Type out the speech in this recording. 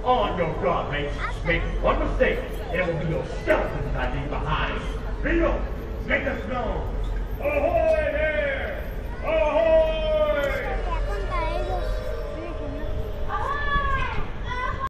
On your guard, mates. Make one mistake, and it will be your skeletons I leave behind. Beetle, make us known. Ahoy!